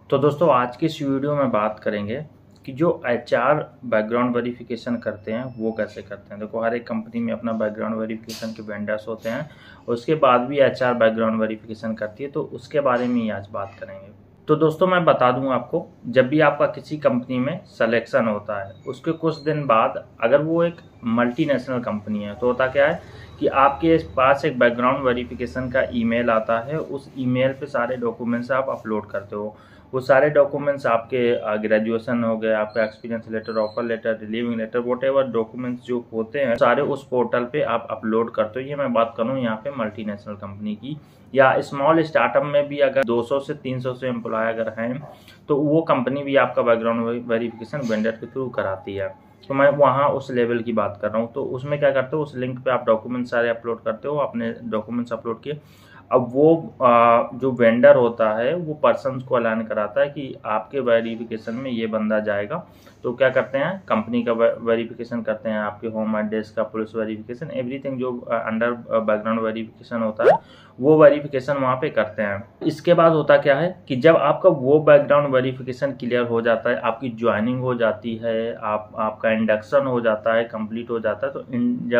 तो दोस्तों आज की इस वीडियो में बात करेंगे कि जो एचआर बैकग्राउंड वेरिफिकेशन करते हैं वो कैसे करते हैं। देखो, हर एक कंपनी में अपना बैकग्राउंड वेरिफिकेशन के वेंडर्स होते हैं, उसके बाद भी एचआर बैकग्राउंड वेरिफिकेशन करती है, तो उसके बारे में ही आज बात करेंगे। तो दोस्तों मैं बता दूं आपको, जब भी आपका किसी कंपनी में सिलेक्शन होता है उसके कुछ दिन बाद अगर वो एक मल्टीनेशनल कंपनी है तो होता क्या है कि आपके पास एक बैकग्राउंड वेरिफिकेशन का ईमेल आता है। उस ईमेल पे सारे डॉक्यूमेंट्स आप अपलोड करते हो। वो सारे डॉक्यूमेंट्स आपके ग्रेजुएशन हो गए, आपका experience letter, offer letter, relieving letter, whatever documents जो होते हैं सारे उस पोर्टल पे आप अपलोड करते हो। ये मैं बात करूँ यहाँ पे मल्टीनेशनल कंपनी की, या स्मॉल स्टार्टअप में भी अगर 200 से 300 से एम्प्लॉय अगर हैं तो वो कंपनी भी आपका बैकग्राउंड वेरिफिकेशन वेंडर के थ्रू कराती है। तो मैं वहाँ उस लेवल की बात कर रहा हूँ। तो उसमें क्या करते हो, उस लिंक पे आप डॉक्यूमेंट सारे अपलोड करते हो, अपने डॉक्यूमेंट्स अपलोड किए। अब वो जो वेंडर होता है वो पर्सन को अलाइन कराता है कि आपके वेरिफिकेशन में ये बंदा जाएगा। तो क्या करते हैं, कंपनी का वेरिफिकेशन करते हैं, आपके होम एड्रेस का, पुलिस वेरिफिकेशन, एवरीथिंग जो अंडर बैकग्राउंड वेरिफिकेशन होता है वो वेरिफिकेशन वहाँ पे करते हैं। इसके बाद होता क्या है कि जब आपका वो बैकग्राउंड वेरिफिकेशन क्लियर हो जाता है, आपकी ज्वाइनिंग हो जाती है, आपका इंडक्शन हो जाता है, कंप्लीट हो जाता है, तो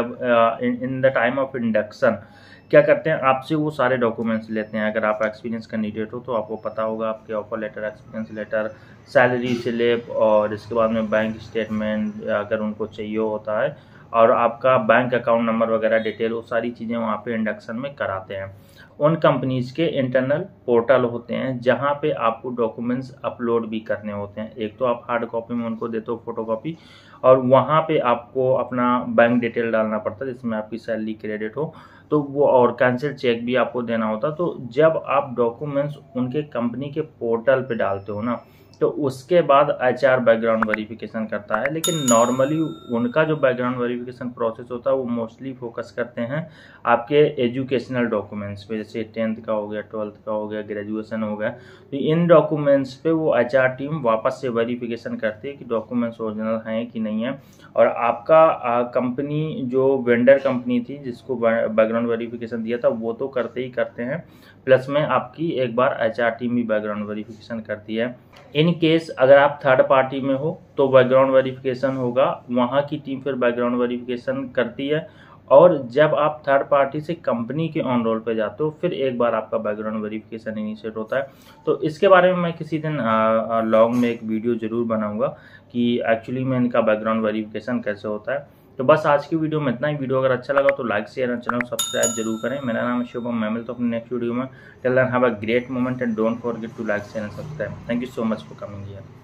in the time of induction क्या करते हैं, आपसे वो सारे डॉक्यूमेंट्स लेते हैं। अगर आप एक्सपीरियंस कैंडिडेट हो तो आपको पता होगा, आपके offer letter, experience letter, salary slip, और इसके बाद में बैंक स्टेटमेंट अगर उनको चाहिए होता है, और आपका बैंक अकाउंट नंबर वगैरह डिटेल, वो सारी चीज़ें वहाँ पे इंडक्शन में कराते हैं। उन कंपनीज के इंटरनल पोर्टल होते हैं जहाँ पे आपको डॉक्यूमेंट्स अपलोड भी करने होते हैं। एक तो आप हार्ड कॉपी में उनको देते हो, फोटो कॉपी, और वहाँ पे आपको अपना बैंक डिटेल डालना पड़ता है जिसमें आपकी सैलरी क्रेडिट हो, तो वो, और कैंसिल चेक भी आपको देना होता। तो जब आप डॉक्यूमेंट्स उनके कंपनी के पोर्टल पे डालते हो ना, तो उसके बाद एचआर बैकग्राउंड वेरिफिकेशन करता है। लेकिन नॉर्मली उनका जो बैकग्राउंड वेरिफिकेशन प्रोसेस होता है वो मोस्टली फोकस करते हैं आपके एजुकेशनल डॉक्यूमेंट्स पे, जैसे 10th का हो गया, 12th का हो गया, ग्रेजुएशन हो गया। तो इन डॉक्यूमेंट्स पे वो एचआर टीम वापस से वेरिफिकेशन करती है कि डॉक्यूमेंट्स ओरिजिनल हैं कि नहीं है। और आपका कंपनी जो वेंडर कंपनी थी जिसको बैकग्राउंड वेरिफिकेशन दिया था वो तो करते ही करते हैं, प्लस में आपकी एक बार एचआर टीम भी बैकग्राउंड वेरिफिकेशन करती है। इन केस अगर आप थर्ड पार्टी में हो तो बैकग्राउंड वेरिफिकेशन होगा, वहाँ की टीम फिर बैकग्राउंड वेरिफिकेशन करती है। और जब आप थर्ड पार्टी से कंपनी के ऑन रोल पे जाते हो फिर एक बार आपका बैकग्राउंड वेरिफिकेशन इनिशिएट होता है। तो इसके बारे में मैं किसी दिन लॉन्ग में एक वीडियो जरूर बनाऊंगा कि एक्चुअली में इनका बैकग्राउंड वेरिफिकेशन कैसे होता है। तो बस आज की वीडियो में इतना ही। वीडियो अगर अच्छा लगा तो like, share and channel subscribe जरूर करें। मेरा नाम है शुभम, मैं मिलता हूं अपने नेक्स्ट वीडियो में। Till then have a great moment and don't forget to like, share and subscribe. Thank you so much for coming here.